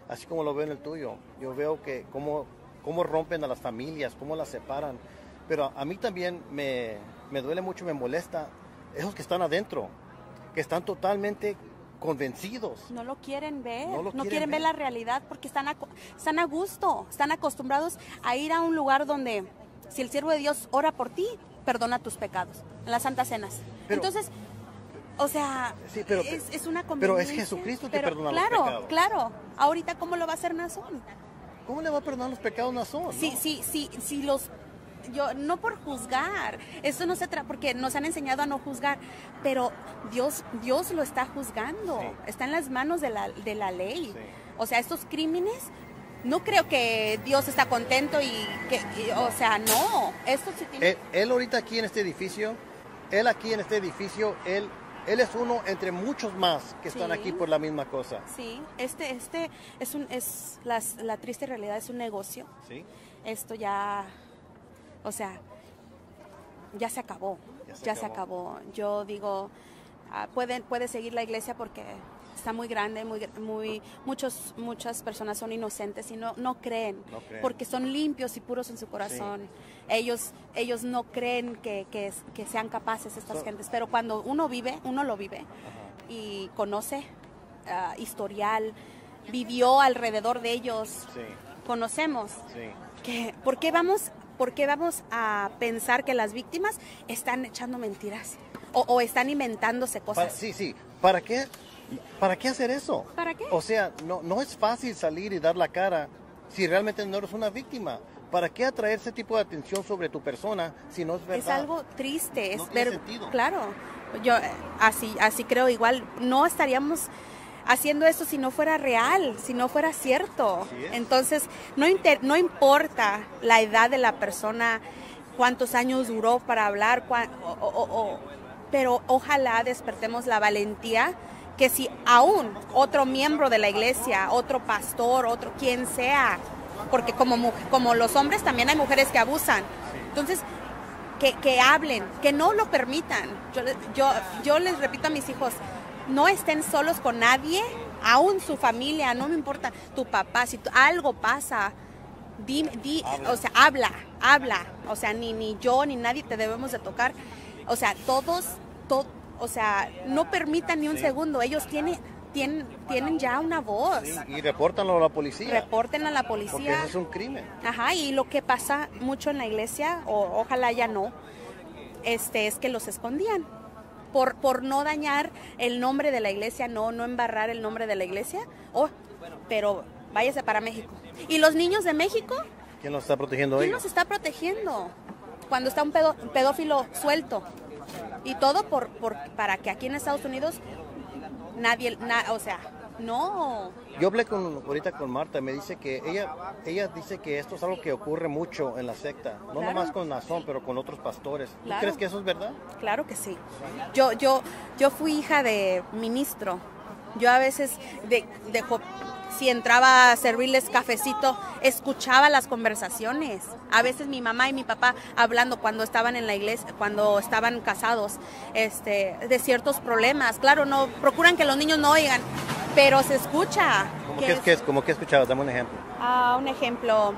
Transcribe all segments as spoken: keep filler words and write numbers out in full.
así como lo veo en el tuyo. Yo veo que cómo, cómo rompen a las familias, cómo las separan. Pero a, a mí también me, me duele mucho, me molesta esos que están adentro, que están totalmente convencidos. No lo quieren ver, no, lo no quieren, quieren ver. ver la realidad porque están a, están a gusto, están acostumbrados a ir a un lugar donde si el siervo de Dios ora por ti, perdona tus pecados, en las santas cenas. Pero, entonces, o sea, sí, pero, es, es una conveniencia. Pero es Jesucristo que perdona claro, los pecados. Claro, claro. Ahorita, ¿cómo lo va a hacer Nazón? ¿Cómo le va a perdonar los pecados Nazón? Sí, ¿no? sí, sí, sí, los... Yo, no por juzgar, esto no se trata, porque nos han enseñado a no juzgar, pero Dios, Dios lo está juzgando, sí. Está en las manos de la, de la ley. Sí. O sea, estos crímenes, no creo que Dios está contento y que, y, o sea, no, esto sí tiene... Él, él ahorita aquí en este edificio, él aquí en este edificio, él, él es uno entre muchos más que están sí. aquí por la misma cosa. Sí, este, este es un, es la, la triste realidad, es un negocio. Sí. Esto ya... O sea, ya se acabó, ya se, ya acabó. se acabó. Yo digo, uh, puede, puede seguir la iglesia porque está muy grande, muy, muy, muchos, muchas personas son inocentes y no, no, creen, no creen, porque son limpios y puros en su corazón. Sí. Ellos, ellos no creen que, que, que sean capaces estas so, gentes, pero cuando uno vive, uno lo vive. Ajá. Y conoce uh, historial, vivió alrededor de ellos, sí. Conocemos. Sí. Que, ¿por qué vamos... ¿Por qué vamos a pensar que las víctimas están echando mentiras o, o están inventándose cosas? Para, sí, sí. ¿Para qué, ¿Para qué hacer eso? ¿Para qué? O sea, no, no es fácil salir y dar la cara si realmente no eres una víctima. ¿Para qué atraer ese tipo de atención sobre tu persona si no es verdad? Es algo triste. No es tiene ver, sentido. Claro. Yo así, así creo igual. No estaríamos haciendo esto si no fuera real, si no fuera cierto. Entonces, no, inter, no importa la edad de la persona, cuántos años duró para hablar, cuán, o, o, o, pero ojalá despertemos la valentía que si aún otro miembro de la iglesia, otro pastor, otro quien sea, porque como, como los hombres también hay mujeres que abusan. Entonces, que, que hablen, que no lo permitan. Yo, yo, yo les repito a mis hijos, no estén solos con nadie, aún su familia, no me importa, tu papá, si tu, algo pasa, di, di, o sea, habla, habla, o sea, ni, ni yo ni nadie te debemos de tocar, o sea, todos, to, o sea, no permitan ni un sí. segundo, ellos tienen, tienen, tienen ya una voz. Sí, y repórtanlo a la policía. Reporten a la policía. Porque eso es un crimen. Ajá, y lo que pasa mucho en la iglesia, o ojalá ya no, este, es que los escondían. Por, por no dañar el nombre de la iglesia, no, no embarrar el nombre de la iglesia, oh, pero váyase para México. ¿Y los niños de México? ¿Quién los está protegiendo hoy? ¿Quién los está protegiendo? Cuando está un, pedo, un pedófilo suelto. Y todo por, por, para que aquí en Estados Unidos nadie, na, o sea, no. Yo hablé con, ahorita con Marta, me dice que ella, ella dice que esto es algo que ocurre mucho en la secta, no claro. nomás con Nazón, pero con otros pastores. ¿Tú claro. crees que eso es verdad? Claro que sí. Yo, yo, yo fui hija de ministro. Yo a veces, de, de, si entraba a servirles cafecito, escuchaba las conversaciones. A veces mi mamá y mi papá hablando cuando estaban en la iglesia, cuando estaban casados, este, de ciertos problemas. Claro, no procuran que los niños no oigan, pero se escucha. ¿Cómo que, es, que, ¿cómo que escuchabas? Dame un ejemplo. Ah, un ejemplo.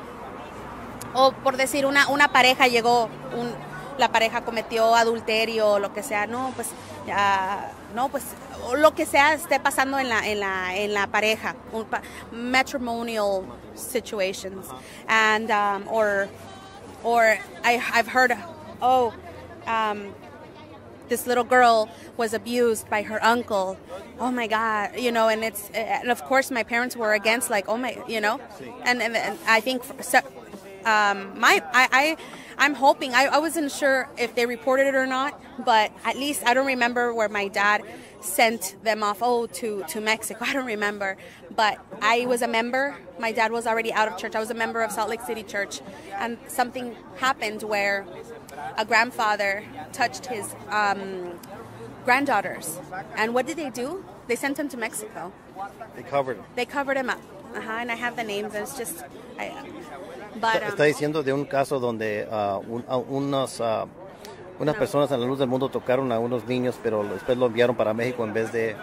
O por decir, una, una pareja llegó, un, la pareja cometió adulterio o lo que sea. No, pues, ya, no, pues, lo que sea esté pasando en la, en la, en la pareja. Un, matrimonial situations. Uh-huh. And, um, or, or I, I've heard, oh, um, this little girl was abused by her uncle. Oh my God, you know, and it's, and of course my parents were against, like, oh my, you know, and, and, and I think, for, um, my, I, I, I'm hoping, I, I wasn't sure if they reported it or not, but at least I don't remember where my dad sent them off, oh, to, to Mexico, I don't remember, but I was a member, my dad was already out of church, I was a member of Salt Lake City Church, and something happened where a grandfather touched his um, granddaughters, and what did they do? They sent him to Mexico. They covered him. They covered him up, uh-huh, and I have the names, and it's just, I, but, um, Está diciendo de un caso donde uh, un, uh, unos, uh, unas personas en la luz del mundo tocaron a unos niños, pero después lo enviaron para México en vez de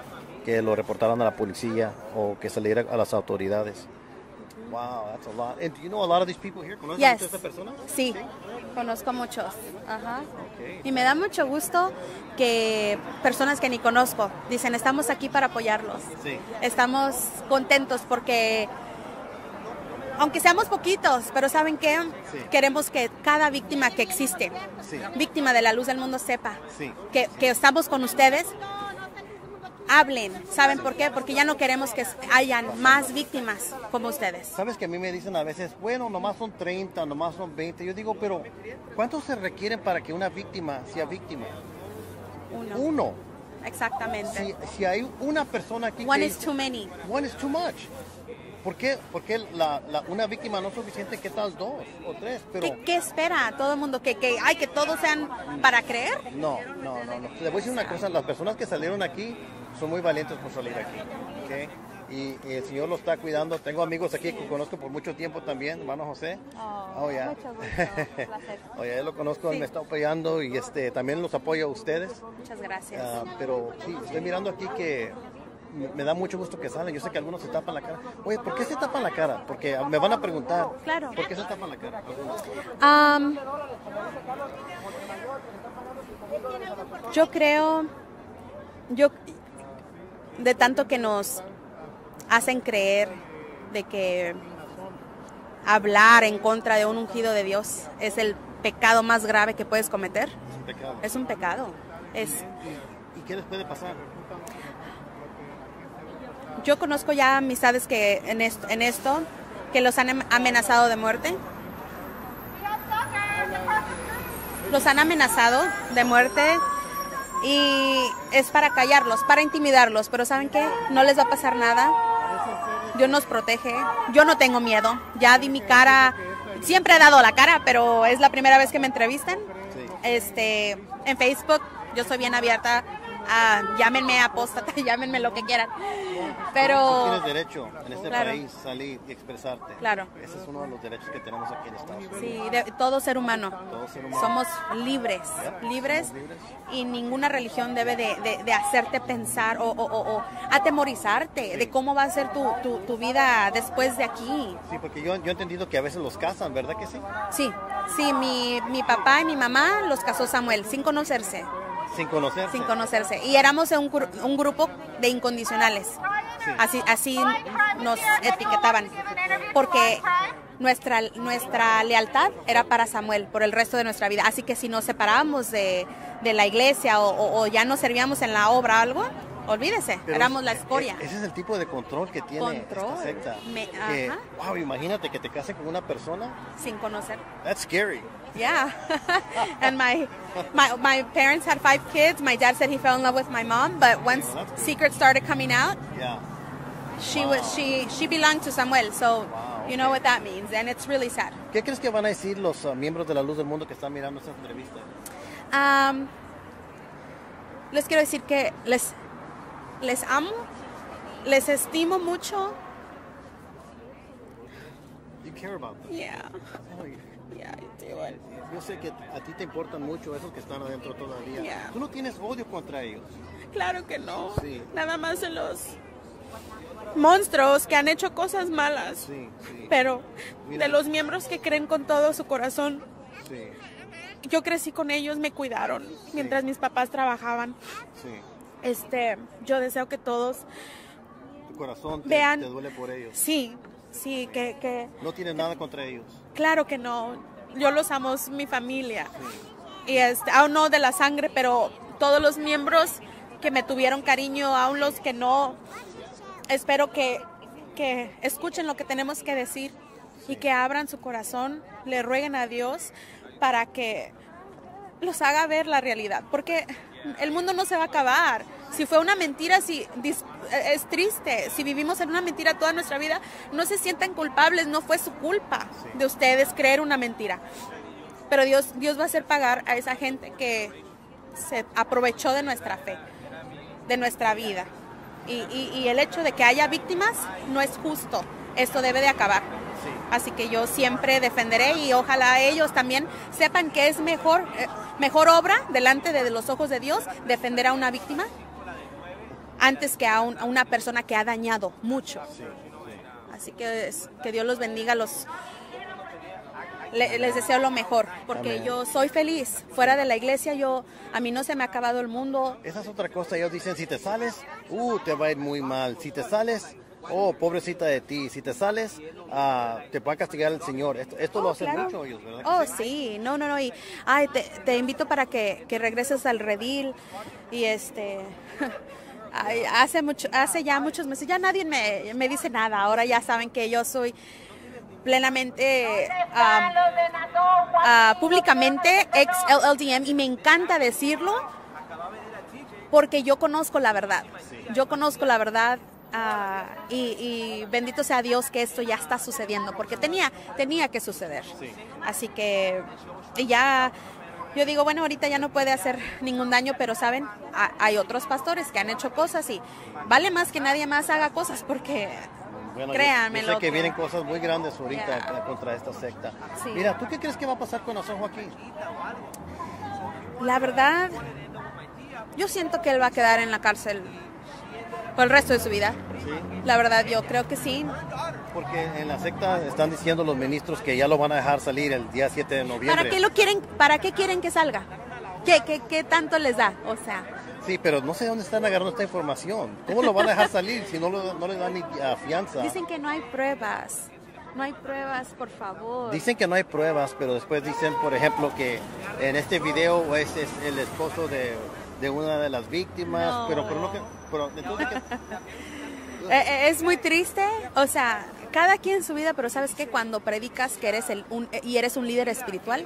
que lo reportaran a la policía o que saliera a las autoridades. Wow, that's a lot. And do you know a lot of these people here? ¿Conoces Yes. muchas de estas personas? Sí, conozco muchos. Ajá. Okay. Y me da mucho gusto que personas que ni conozco dicen, estamos aquí para apoyarlos. Sí. Estamos contentos porque, aunque seamos poquitos, pero ¿saben qué? Sí. Queremos que cada víctima que existe, Sí. víctima de la luz del mundo, sepa Sí. que, que estamos con ustedes. Hablen. ¿Saben por qué? Porque ya no queremos que hayan más víctimas como ustedes. Sabes que a mí me dicen a veces, bueno, nomás son treinta, nomás son veinte. Yo digo, pero ¿cuántos se requieren para que una víctima sea víctima? Uno. Uno. Exactamente. Si, si hay una persona aquí One que is too many. one is too much. ¿Por qué? Porque la, la- una víctima no es suficiente, ¿qué tal dos o tres? Pero ¿Qué, qué espera todo el mundo? ¿Que, que, ay, que todos sean para creer? no, no, no, no. Le voy a decir una cosa, las personas que salieron aquí son muy valientes por salir aquí, ¿ok? Y, y el Señor lo está cuidando. Tengo amigos aquí que conozco por mucho tiempo también, hermano José. Oh, ya. mucho gusto, placer. Oye, él lo conozco, él Sí. me está apoyando y este también los apoyo a ustedes. Muchas gracias. Ah, pero sí, estoy mirando aquí que me, me da mucho gusto que salen. Yo sé que algunos se tapan la cara. Oye, ¿por qué se tapan la cara? Porque me van a preguntar. Claro. ¿Por qué se tapan la cara? Am, yo creo, yo de tanto que nos hacen creer de que hablar en contra de un ungido de Dios es el pecado más grave que puedes cometer. Es un pecado. Es un pecado. Es, ¿Y qué les puede pasar? yo conozco ya amistades que en esto, en esto que los han amenazado de muerte. Los han amenazado de muerte y es para callarlos, para intimidarlos, pero ¿saben qué? No les va a pasar nada. Dios nos protege. Yo no tengo miedo. Ya di mi cara. Siempre he dado la cara, pero es la primera vez que me entrevistan. Sí. Este, en Facebook yo soy bien abierta. Ah, llámenme apóstata, llámenme lo que quieran. Tú Pero tienes derecho en este Claro. país salir y expresarte. Claro. Ese es uno de los derechos que tenemos aquí en Estados Unidos. sí, de, todo ser humano. Todo ser humano. Somos libres, Yep, libres, somos libres. y ninguna religión debe de, de- de hacerte pensar o, o- o- o atemorizarte de cómo va a ser tu, tu- tu vida después de aquí. Sí, porque yo, yo he entendido que a veces los casan, ¿verdad que sí? Sí, sí, mi, mi papá y mi mamá los casó Samuel sin conocerse, Sin conocerse. sin conocerse. Y éramos un, gru- un grupo de incondicionales. Sí. Así, así nos etiquetaban. Porque nuestra, nuestra lealtad era para Samuel por el resto de nuestra vida. Así que si nos separábamos de, de la iglesia o, o- o ya no servíamos en la obra o algo, olvídese, Pero éramos la e- escoria. e- Ese es el tipo de control que tiene Control. esta secta. Me- que, ajá. wow, imagínate que te cases con una persona. Sin conocer. That's scary. Yeah. And my, my my parents had five kids. My dad said he fell in love with my mom, but once Well, that's good. secrets started coming out, Yeah. she Wow. was she she belonged to Samuel. So Wow, you know okay. what that means, and it's really sad. ¿Qué crees que van a decir los uh, miembros de la Luz del Mundo que están mirando esta entrevista? Um, les quiero decir que les les amo, les estimo mucho. You care about them. Yeah, Oh, you- yeah, I do. I- yo sé que a ti te importan mucho esos que están adentro todavía. Yeah. Tú no tienes odio contra ellos. Claro que no. Sí. Nada más en los monstruos que han hecho cosas malas. Sí, sí. Pero Mira. de los miembros que creen con todo su corazón, Sí, yo crecí con ellos, me cuidaron mientras mis papás trabajaban. sí. Este, yo deseo que todos, Tu corazón te, Vean. te duele por ellos. sí, sí, que, que, No tienes nada contra ellos. claro que no. Yo los amo, es mi familia. Y este, aún no de la sangre, pero todos los miembros que me tuvieron cariño, aún los que no, espero que, que escuchen lo que tenemos que decir y que abran su corazón, le rueguen a Dios para que los haga ver la realidad, porque el mundo no se va a acabar. Si fue una mentira, si dis- es triste. Si vivimos en una mentira toda nuestra vida, no se sientan culpables, no fue su culpa de ustedes creer una mentira. Pero Dios, Dios va a hacer pagar a esa gente que se aprovechó de nuestra fe, de nuestra vida. Y, y- y el hecho de que haya víctimas no es justo. Esto debe de acabar. Sí. Así que yo siempre defenderé y ojalá ellos también sepan que es mejor, eh, mejor obra delante de los ojos de Dios defender a una víctima antes que a, un, a una persona que ha dañado mucho. Sí, sí. Así que, que Dios los bendiga, los le, les deseo lo mejor, porque Amén. yo soy feliz. Fuera de la iglesia, yo a mí no se me ha acabado el mundo. Esa es otra cosa, ellos dicen, si te sales, uh, te va a ir muy mal. Si te sales, oh, pobrecita de ti. Si te sales, uh, te va a castigar el Señor. Esto, esto Oh, lo hacen claro. mucho ellos, ¿verdad? que Oh, sí? sí, no, no, no. Y, ay, te, te invito para que, que regreses al redil. Y este, ay, hace mucho, hace ya muchos meses, ya nadie me, me dice nada. Ahora ya saben que yo soy plenamente, um, uh, públicamente ex L L D M, y me encanta decirlo porque yo conozco la verdad. Yo conozco la verdad. Uh, y, y bendito sea Dios que esto ya está sucediendo, porque tenía, tenía que suceder. Sí. Así que y ya, yo digo, bueno, ahorita ya no puede hacer ningún daño, pero saben, ha, hay otros pastores que han hecho cosas y vale más que nadie más haga cosas, porque Bueno, créanme yo, yo sé lo que que- vienen cosas muy grandes ahorita Yeah. contra esta secta. Sí. Mira, ¿tú qué crees que va a pasar con San Joaquín? la verdad, yo siento que él va a quedar en la cárcel por el resto de su vida. Sí. La verdad, yo creo que sí. Porque en la secta están diciendo los ministros que ya lo van a dejar salir el día siete de noviembre. ¿Para qué lo quieren? ¿Para qué quieren que salga? ¿Qué, qué, qué tanto les da? O sea, Sí, pero no sé dónde están agarrando esta información. ¿Cómo lo van a dejar salir si no, lo, no le dan ni ah, fianza? dicen que no hay pruebas. No hay pruebas, por favor. Dicen que no hay pruebas, pero después dicen, por ejemplo, que en este video ese es el esposo de, de una de las víctimas. No. Pero, pero, lo que, pero entonces, ¿qué? Eh, eh, es muy triste, o sea, cada quien su vida, pero sabes que cuando predicas que eres el un, eh, y eres un líder espiritual,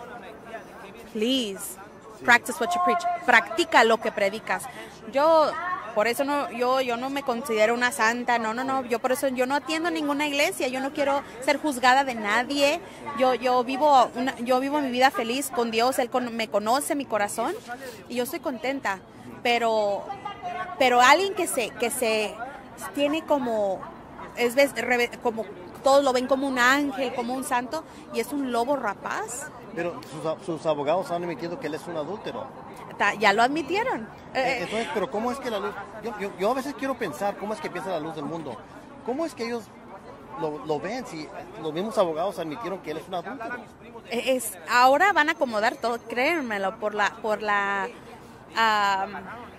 please practice what you preach, practica lo que predicas. Yo por eso no, yo yo no me considero una santa, no, no, no, yo por eso yo no atiendo ninguna iglesia, yo no quiero ser juzgada de nadie. Yo yo vivo una, yo vivo mi vida feliz con Dios, él con, me conoce mi corazón y yo estoy contenta, pero pero alguien que se que se tiene como es ves- reve- como todos lo ven como un ángel, como un santo, y es un lobo rapaz. Pero sus, sus abogados han admitido que él es un adúltero. Ta- Ya lo admitieron. Eh, Eh, Entonces, pero ¿cómo es que la luz? Yo, yo, yo a veces quiero pensar cómo es que piensa la luz del mundo. ¿Cómo es que ellos lo, lo ven si los mismos abogados admitieron que él es un adúltero? es, ahora van a acomodar todo, créanmelo, por la, por la, am,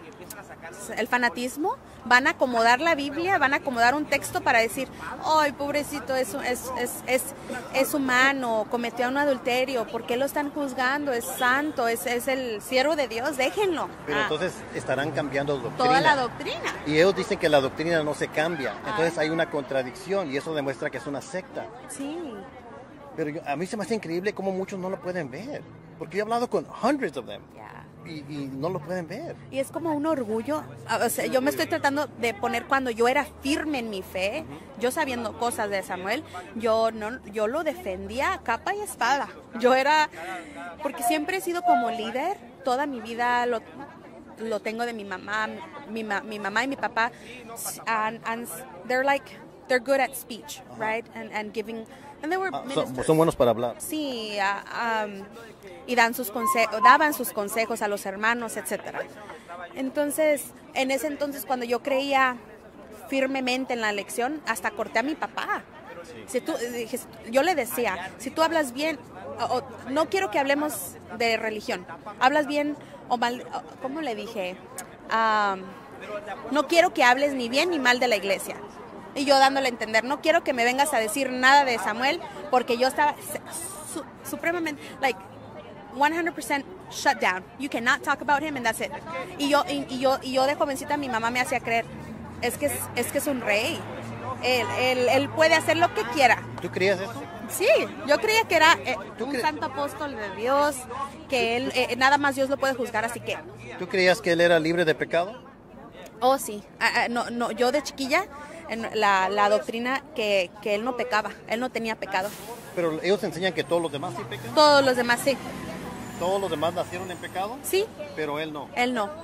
el fanatismo. Van a acomodar la Biblia, van a acomodar un texto para decir, ay, pobrecito, es, es, es, es, es humano, cometió un adulterio, ¿por qué lo están juzgando? Es santo, es, es el siervo de Dios, déjenlo. Pero Ah, entonces estarán cambiando doctrina. toda la doctrina. Y ellos dicen que la doctrina no se cambia. Entonces Ay. hay una contradicción y eso demuestra que es una secta. Sí. Pero yo- a mí se me hace increíble cómo muchos no lo pueden ver. Porque yo he hablado con hundreds of them Ya. y, y no lo pueden ver. Y es como un orgullo. O sea, yo me estoy tratando de poner cuando yo era firme en mi fe, yo sabiendo cosas de Samuel, yo no, yo lo defendía a capa y espada. Yo era, porque siempre he sido como líder, toda mi vida lo, lo tengo de mi mamá, mi, ma- mi mamá y mi papá, and, and they're like, they're good at speech, right? And, and giving, and they were Ah, son, ministers. son buenos para hablar. Sí, ah, am, y dan sus consejos, daban sus consejos a los hermanos, etcétera. Entonces, en ese entonces, cuando yo creía firmemente en la lección, hasta corté a mi papá. Si tú, dije, yo le decía, si tú hablas bien, o- o- no quiero que hablemos de religión, hablas bien o mal, o- ¿cómo le dije? Am, no quiero que hables ni bien ni mal de la iglesia. Y yo dándole a entender, no quiero que me vengas a decir nada de Samuel, porque yo estaba su- supremamente, like, one hundred percent shut down. You cannot talk about him and that's it. Y yo, y, y yo, y yo de jovencita, mi mamá me hacía creer, es que es, es que es un rey. Él, él, él puede hacer lo que quiera. ¿Tú creías eso? Sí, yo creía que era eh, ¿Tú un cre- santo apóstol de Dios, que él, eh, nada más Dios lo puede juzgar, así que, ¿Tú creías que él era libre de pecado? oh sí, Ah, ah, no, no, yo de chiquilla, en la, la doctrina que, que él no pecaba, él no tenía pecado. Pero ellos enseñan que todos los demás sí pecan. Todos los demás sí, Todos los demás nacieron en pecado, sí, pero él no. él no.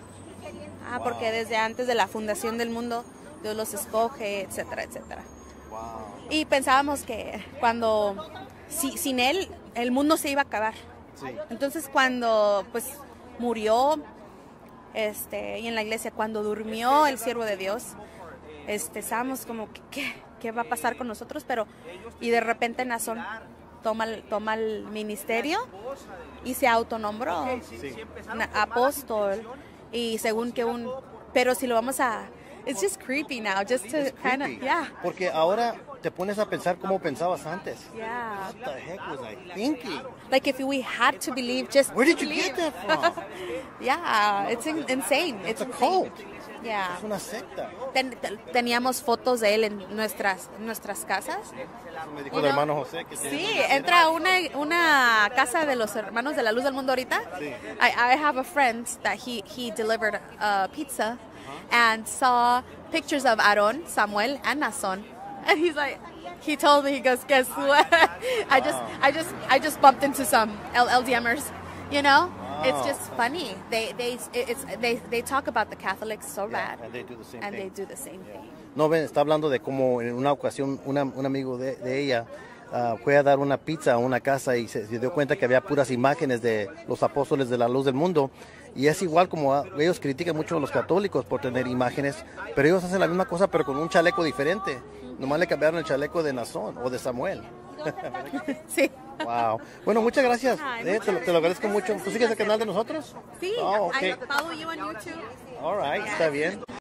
Ah, porque desde antes de la fundación del mundo, Dios los escoge, etcétera, etcétera. Wow. Y pensábamos que cuando, si, sin él, el mundo se iba a acabar. Sí. Entonces cuando pues murió, Este, y en la iglesia, cuando durmió el siervo de Dios, este, estábamos como, ¿qué, qué va a pasar con nosotros? Pero, y de repente Nazón toma, toma el ministerio y se autonombró Sí. apóstol. Y según que un, pero si lo vamos a, it's just creepy now, just to It's kind of, creepy. yeah. Porque ahora te pones a pensar cómo pensabas antes. Yeah. What the heck was I thinking? Like if we had to believe, just Where did you believe. get that from? Yeah, it's in, insane. It's It's a insane. cult. Yeah. Es una secta. Ten- ten- teníamos fotos de él en nuestras nuestras casas. Eso me dijo You el know? hermano José. Que tiene Sí, una- entra a una, una casa de los hermanos de la luz del mundo ahorita. Sí. I, I have a friend that he, he delivered a pizza and saw pictures of Aaron, Samuel, and Nazón. And he's like, he told me, he goes, guess what? I just, I just, I just bumped into some L- LDMers, you know? It's Wow. just funny. They, they, it's, they, they talk about the Catholics so Yeah, bad, and they do the same and thing. they do the same thing. No, ven, está hablando de cómo en una ocasión una- un amigo de, de ella ah, fue a dar una pizza a una casa y se, se dio cuenta que había puras imágenes de los apóstoles de la luz del mundo. Y es igual como ah, ellos critican mucho a los católicos por tener imágenes, pero ellos hacen la misma cosa pero con un chaleco diferente. Nomás le cambiaron el chaleco de Nazón o de Samuel. Sí. Wow. Bueno, muchas gracias. Ay, Eh, muchas te, lo- te lo agradezco mucho. ¿Tú sigues el canal de nosotros? Sí, Oh, I okay. follow you on YouTube. All right, está bien.